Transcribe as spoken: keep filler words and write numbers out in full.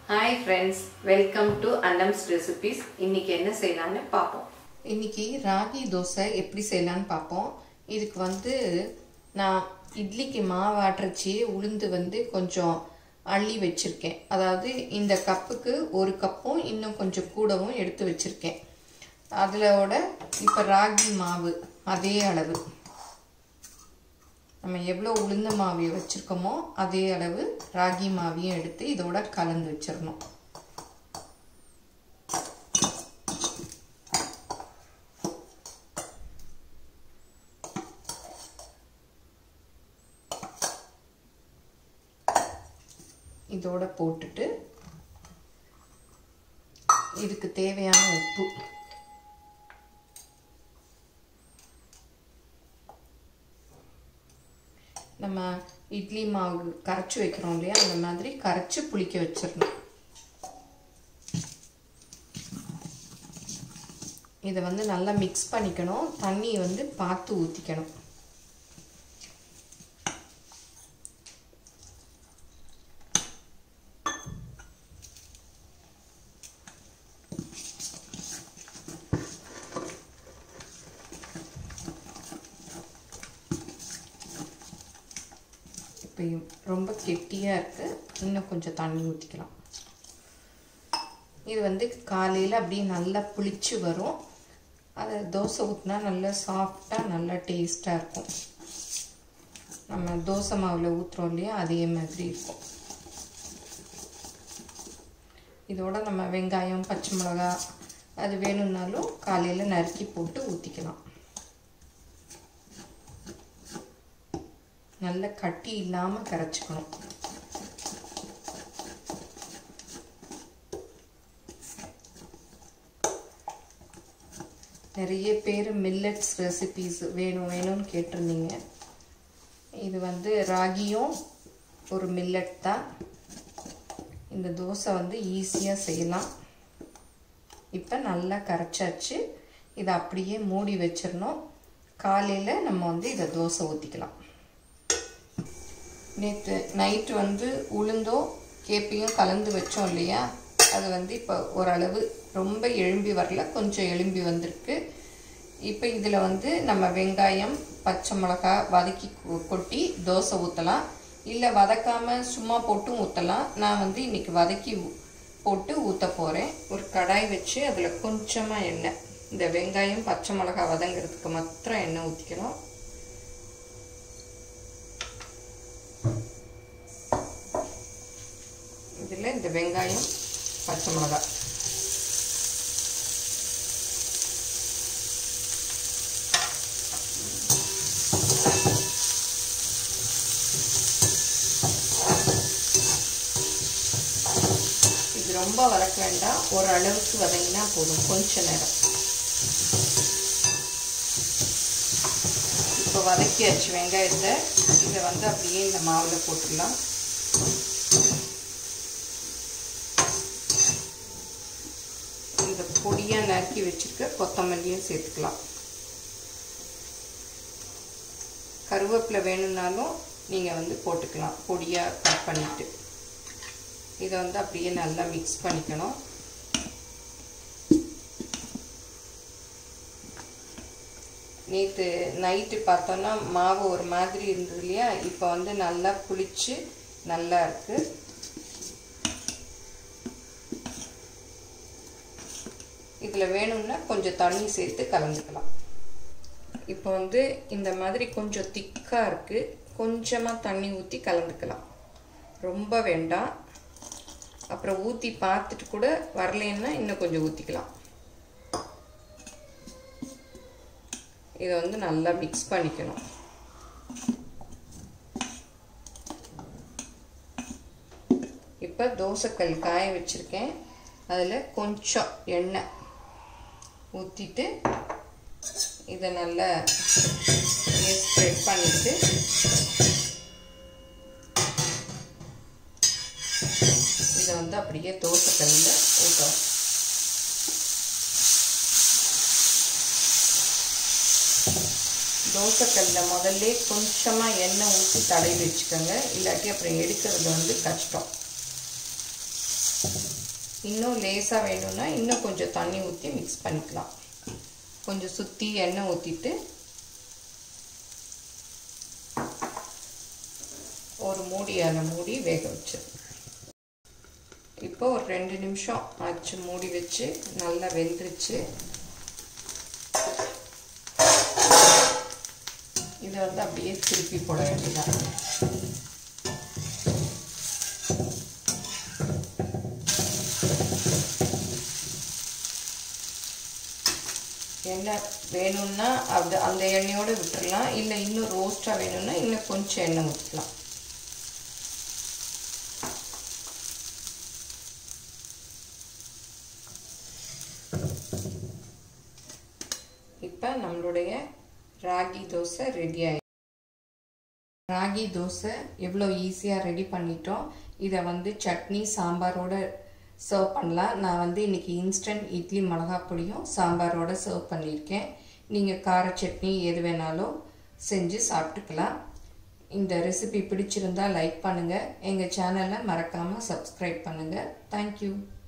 Hi friends, welcome to Annams recipes. இன்னைக்கு என்ன செய்யலாம்னு பாப்போம். இன்னைக்கு ராகி தோசை எப்படி செய்யலாம்னு பாப்போம். இதுக்கு வந்து நான் இட்லிக்கு மாவு ஆட்டறச்சி உளுந்து வந்து கொஞ்சம் அள்ளி வச்சிருக்கேன். அதாவது இந்த கப்புக்கு ஒரு கப்பும் இன்னும் கொஞ்சம் கூடவும் எடுத்து வச்சிருக்கேன். அதோட இப்ப ராகி மாவு அதே அளவு நம்ம எவ்வளவு உளுந்த மாவு வச்சிருக்கோமோ அதே அளவு ராகி மாவையும் எடுத்து இதோட கலந்து வச்சிரணும். இதோட போட்டுட்டு இதுக்கு தேவையான உப்பு நம்ம இட்லி மாவு கரைச்சு வைக்கிறோம் இல்லையா, அந்த மாதிரி கரைச்சு புளிக்க வச்சிரணும். இதை வந்து நல்லா மிக்ஸ் பண்ணிக்கணும். தண்ணி வந்து பார்த்து ஊற்றிக்கணும். ரொம்ப கெட்டியா இருக்கு, இன்னும் கொஞ்சம் தண்ணி ஊற்றிக்கலாம். இது வந்து காலையில் அப்படியே நல்லா புளிச்சு வரும். அதை தோசை ஊற்றினா நல்லா சாஃப்டாக நல்லா டேஸ்டாக இருக்கும். நம்ம தோசை மாவில் ஊற்றுறோம் இல்லையா, அதே மாதிரி இருக்கும். இதோட நம்ம வெங்காயம் பச்சை மிளகா அது வேணும்னாலும் காலையில் நறுக்கி போட்டு ஊற்றிக்கலாம். நல்ல கட்டி இல்லாம கரைச்சுக்கணும். நிறைய பேர் மில்லட்ஸ் ரெசிபீஸ் வேணும் வேணும்னு கேட்டிருந்தீங்க. இது வந்து ராகியும் ஒரு மில்லட் தான். இந்த தோசை வந்து ஈஸியா செய்யலாம். இப்ப நல்லா கரைச்சாச்சு. இதை அப்படியே மூடி வச்சிடணும். காலையில நம்ம வந்து இதை தோசை ஊற்றிக்கலாம். நேற்று நைட்டு வந்து உளுந்தோ கேப்பையும் கலந்து வச்சோம் இல்லையா, அது வந்து இப்போ ஓரளவு ரொம்ப எழும்பி வரல, கொஞ்சம் எழும்பி வந்திருக்கு. இப்போ இதில் வந்து நம்ம வெங்காயம் பச்சை மிளகா வதக்கி கொட்டி தோசை ஊற்றலாம், இல்லை வதக்காமல் சும்மா போட்டும் ஊற்றலாம். நான் வந்து இன்னைக்கு வதக்கி போட்டு ஊற்ற போகிறேன். ஒரு கடாய் வச்சு அதில் கொஞ்சமாக எண்ணெய், இந்த வெங்காயம் பச்சை மிளகா வதங்கிறதுக்கு மாத்திரம் எண்ணெய் ஊற்றிக்கணும். இதில் இந்த வெங்காயம் பச்சை மிளகாய் இது ரொம்ப வதக்க வேண்டாம், ஒரு அளவுக்கு வதங்கினா போதும், கொஞ்ச நேரம். இப்போ வதக்கியாச்சு வெங்காயத்தை. இதை வந்து அப்படியே இந்த மாவில் போட்டுடலாம். பொடியா நறுக்கி வச்சிருக்க கொத்தமல்லியும் சேர்த்துக்கலாம். கருவேப்பிலை வேணும்னாலும் நீங்க வந்து போட்டுக்கலாம், பொடியா கட் பண்ணிட்டு. இதை வந்து அப்படியே நல்லா மிக்ஸ் பண்ணிக்கணும். நேற்று நைட்டு பார்த்தோன்னா மாவு ஒரு மாதிரி இருந்தது இல்லையா, இப்போ வந்து நல்லா புளிச்சு நல்லா இருக்கு. இதில் வேணும்னா கொஞ்சம் தண்ணி சேர்த்து கலந்துக்கலாம். இப்போ வந்து இந்த மாதிரி கொஞ்சம் திக்காக இருக்குது, கொஞ்சமாக தண்ணி ஊற்றி கலந்துக்கலாம், ரொம்ப வேண்டாம். அப்புறம் ஊற்றி பார்த்துட்டு கூட வரலன்னா இன்னும் கொஞ்சம் ஊற்றிக்கலாம். இதை வந்து நல்லா மிக்ஸ் பண்ணிக்கணும். இப்போ தோசைக்கல் காய வச்சுருக்கேன். அதில் கொஞ்சம் எண்ணெய் ஊற்றிட்டு இதை நல்லா ஸ்ப்ரெட் பண்ணிட்டு இதை வந்து அப்படியே தோசைக்கல்லில் ஊற்றணும். தோசைக்கல்லில் முதல்ல கொஞ்சமாக எண்ணெய் ஊற்றி தடவி வச்சுக்கோங்க, இல்லாட்டி அப்புறம் எடுக்கிறது வந்து கஷ்டம். இன்னும் லேசாக வேணும்னா இன்னும் கொஞ்சம் தண்ணி ஊற்றி மிக்ஸ் பண்ணிக்கலாம். கொஞ்சம் சுற்றி எண்ணெய் ஊற்றிட்டு ஒரு மூடியால் மூடி வேக வச்சு இப்போ ஒரு ரெண்டு நிமிஷம் ஆச்சு மூடி வச்சு நல்லா வெந்துருச்சு. இதை வந்து அப்படியே திருப்பி போட வேண்டியதான். எண்ணெய் வேணும்னா அது அந்த எண்ணெயோடு விட்டுடலாம், இல்லை இன்னும் ரோஸ்ட்டாக வேணும்னா இன்னும் கொஞ்சம் எண்ணெய் ஊற்றிக்கலாம். இப்போ நம்மளுடைய ராகி தோசை ரெடி ஆயிடுச்சு. ராகி தோசை எவ்வளோ ஈஸியாக ரெடி பண்ணிட்டோம். இதை வந்து சட்னி சாம்பாரோட சர்வ் பண்ணலாம். நான் வந்து இன்றைக்கி இன்ஸ்டன்ட் இட்லி மிளகாய் பொடியும் சாம்பாரோட சர்வ் பண்ணியிருக்கேன். நீங்கள் கார சட்னி எது வேணாலும் செஞ்சு சாப்பிட்டுக்கலாம். இந்த ரெசிபி பிடிச்சிருந்தால் லைக் பண்ணுங்கள். எங்கள் சேனலை மறக்காமல் சப்ஸ்கிரைப் பண்ணுங்கள். தேங்க்யூ.